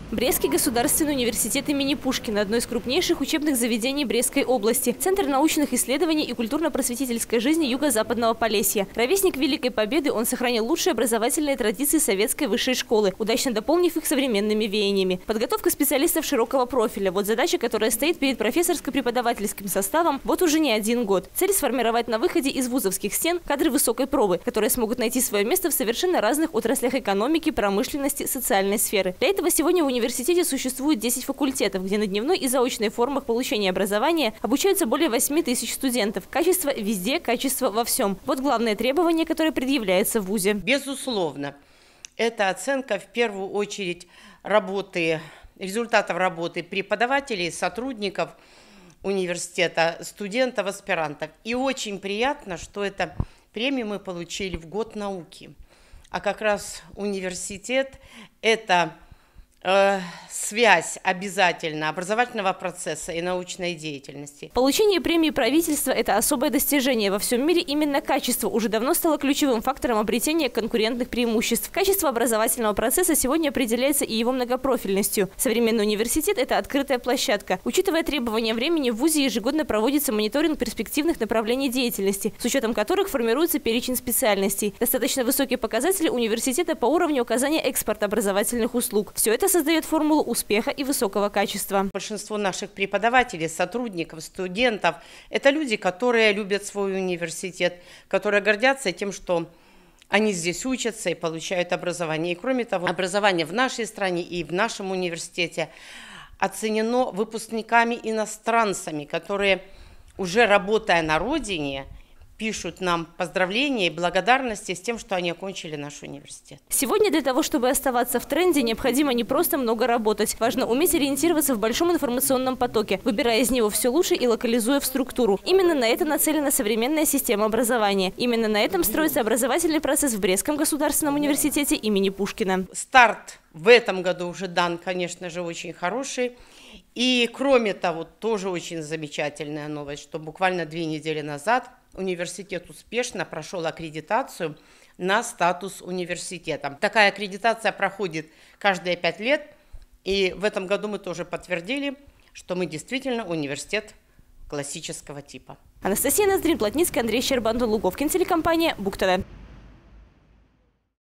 Брестский государственный университет имени Пушкина – одно из крупнейших учебных заведений Брестской области, центр научных исследований и культурно-просветительской жизни Юго-Западного Полесья. Ровесник Великой Победы, он сохранил лучшие образовательные традиции советской высшей школы, удачно дополнив их современными веяниями. Подготовка специалистов широкого профиля – вот задача, которая стоит перед профессорско-преподавательским составом вот уже не один год. Цель – сформировать на выходе из вузовских стен кадры высокой пробы, которые смогут найти свое место в совершенно разных отраслях экономики, промышленности, социальной сферы. Для этого сегодня в университете существует 10 факультетов, где на дневной и заочной формах получения образования обучаются более 8 тысяч студентов. Качество везде, качество во всем. Вот главное требование, которое предъявляется в вузе. Безусловно, это оценка в первую очередь результатов работы преподавателей, сотрудников университета, студентов, аспирантов. И очень приятно, что эту премию мы получили в год науки. А как раз университет – это связь обязательно образовательного процесса и научной деятельности. Получение премии правительства – это особое достижение. Во всем мире именно качество уже давно стало ключевым фактором обретения конкурентных преимуществ. Качество образовательного процесса сегодня определяется и его многопрофильностью. Современный университет – это открытая площадка. Учитывая требования времени, в вузе ежегодно проводится мониторинг перспективных направлений деятельности, с учетом которых формируется перечень специальностей. Достаточно высокие показатели университета по уровню оказания экспорта образовательных услуг. Все это создает формулу успеха и высокого качества. Большинство наших преподавателей, сотрудников, студентов – это люди, которые любят свой университет, которые гордятся тем, что они здесь учатся и получают образование. И кроме того, образование в нашей стране и в нашем университете оценено выпускниками-иностранцами, которые, уже работая на родине, пишут нам поздравления и благодарности с тем, что они окончили наш университет. Сегодня для того, чтобы оставаться в тренде, необходимо не просто много работать. Важно уметь ориентироваться в большом информационном потоке, выбирая из него все лучше и локализуя в структуру. Именно на это нацелена современная система образования. Именно на этом строится образовательный процесс в Брестском государственном университете имени Пушкина. Старт в этом году уже дан, конечно же, очень хороший. И кроме того, тоже очень замечательная новость, что буквально 2 недели назад университет успешно прошел аккредитацию на статус университета. Такая аккредитация проходит каждые 5 лет. И в этом году мы тоже подтвердили, что мы действительно университет классического типа. Анастасия Ноздрин, Плотницкая, Андрей Щербан, Луговкин, телекомпания БУК ТВ.